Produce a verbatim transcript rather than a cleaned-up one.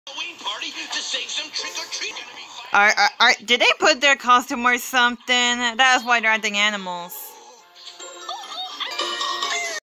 Party to save some trick or treat. Are, are, are, did they put their costume or something? That's why they're acting animals.